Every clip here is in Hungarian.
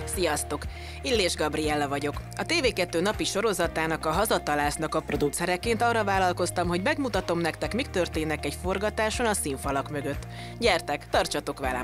Sziasztok! Illés Gabriella vagyok. A TV2 napi sorozatának, a Hazatalásznak a producereként arra vállalkoztam, hogy megmutatom nektek, mik történnek egy forgatáson a színfalak mögött. Gyertek, tartsatok velem!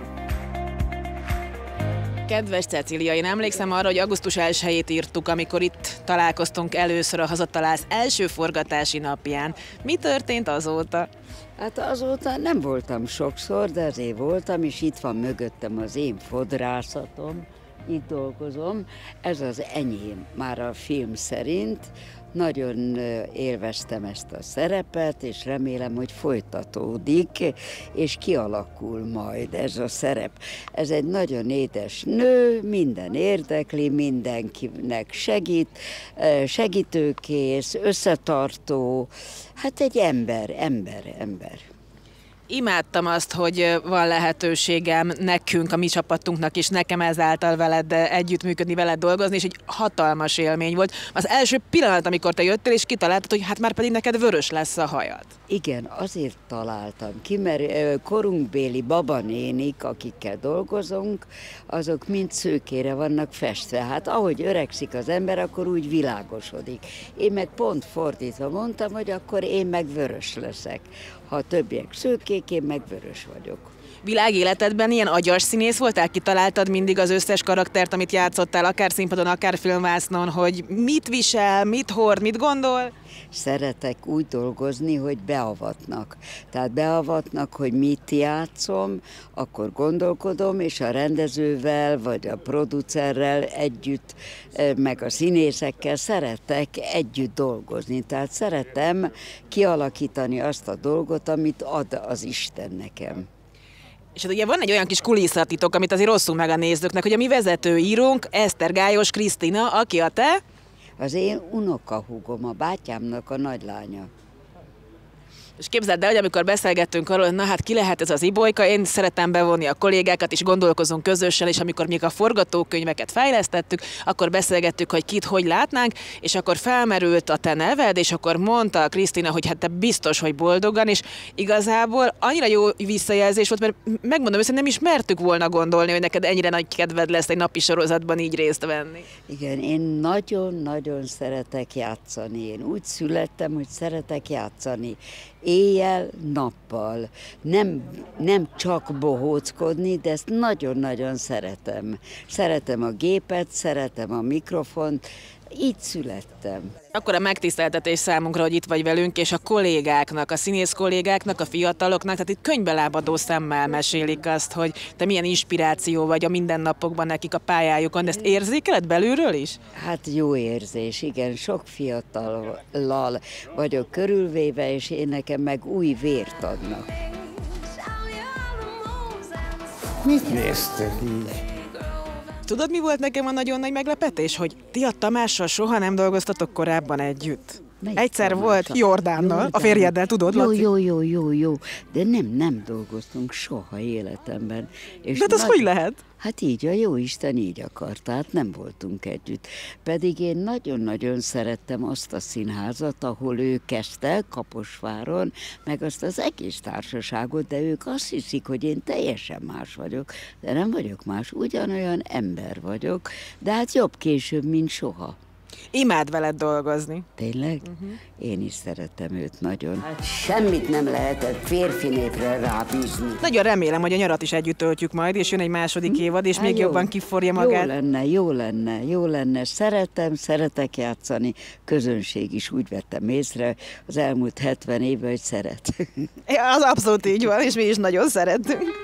Kedves Cecília, én emlékszem arra, hogy augusztus 1-ét írtuk, amikor itt találkoztunk először a Hazatalász első forgatási napján. Mi történt azóta? Hát azóta nem voltam sokszor, de azért voltam, és itt van mögöttem az én fodrászatom, itt dolgozom. Ez az enyém már a film szerint. Nagyon élveztem ezt a szerepet, és remélem, hogy folytatódik, és kialakul majd ez a szerep. Ez egy nagyon édes nő, minden érdekli, mindenkinek segít, segítőkész, összetartó, hát egy ember. Imádtam azt, hogy van lehetőségem nekünk, a mi csapatunknak és nekem ezáltal veled együttműködni, veled dolgozni, és egy hatalmas élmény volt. Az első pillanat, amikor te jöttél, és kitaláltad, hogy hát már pedig neked vörös lesz a hajad. Igen, azért találtam ki, mert korunkbéli babanénik, akikkel dolgozunk, azok mind szőkére vannak festve. Hát ahogy öregszik az ember, akkor úgy világosodik. Én meg pont fordítva mondtam, hogy akkor én meg vörös leszek. Ha a többiek szőkék, én meg vörös vagyok. Világéletedben ilyen agyas színész voltál? Kitaláltad mindig az összes karaktert, amit játszottál, akár színpadon, akár filmvásznon, hogy mit visel, mit hord, mit gondol? Szeretek úgy dolgozni, hogy beavatnak. Tehát beavatnak, hogy mit játszom, akkor gondolkodom, és a rendezővel, vagy a producerrel együtt, meg a színészekkel szeretek együtt dolgozni. Tehát szeretem kialakítani azt a dolgot, amit ad az Isten nekem. És hát ugye van egy olyan kis kulisszatitok, amit azért rosszul meg a nézőknek, hogy a mi vezetőírónk, Esztergályos Krisztina, aki a te? Az én unokahúgom, a bátyámnak a nagylánya. És képzeld el, hogy amikor beszélgettünk arról, hogy na hát ki lehet ez az Ibolyka, én szeretem bevonni a kollégákat, és gondolkozunk közösen, és amikor még a forgatókönyveket fejlesztettük, akkor beszélgettük, hogy kit hogy látnánk, és akkor felmerült a te neved, és akkor mondta Krisztina, hogy hát te biztos, hogy boldogan, és igazából annyira jó visszajelzés volt, mert megmondom őszintén, nem is mertük volna gondolni, hogy neked ennyire nagy kedved lesz egy napi sorozatban így részt venni. Igen, én nagyon-nagyon szeretek játszani. Én úgy születtem, hogy szeretek játszani. Éjjel, nappal. Nem csak bohóckodni, de ezt nagyon-nagyon szeretem. Szeretem a gépet, szeretem a mikrofont, így születtem. Akkor a megtiszteltetés számunkra, hogy itt vagy velünk, és a kollégáknak, a színész kollégáknak, a fiataloknak, tehát itt könyvbelábadó szemmel mesélik azt, hogy te milyen inspiráció vagy a mindennapokban nekik a pályájukon, de ezt érzékeled belülről is? Hát jó érzés, igen, sok fiatallal vagyok körülvéve, és én nekem meg új vért adnak. Mit néztek így? Tudod, mi volt nekem a nagyon nagy meglepetés? Hogy ti a Tamással soha nem dolgoztatok korábban együtt. Melyik Egyszer Tamással? volt Jordánnal, a férjeddel, tudod, Laci? Jó, de nem dolgoztunk soha életemben. És De hát az hogy lehet? Hát így, a jóisten így akart, tehát nem voltunk együtt. Pedig én nagyon-nagyon szerettem azt a színházat, ahol ő kezdte, Kaposváron, meg azt az egész társaságot, de ők azt hiszik, hogy én teljesen más vagyok, de nem vagyok más, ugyanolyan ember vagyok, de hát jobb később, mint soha. Imád veled dolgozni. Tényleg? Én is szeretem őt nagyon. Hát semmit nem lehetett férfi népre rábízni. Nagyon remélem, hogy a nyarat is együtt töltjük majd, és jön egy második évad, és még jó. jobban kiforja magát. Jó lenne. Szeretek játszani. Közönség is úgy vettem észre az elmúlt 70 évben, hogy szeret. Az abszolút így van, és mi is nagyon szeretünk.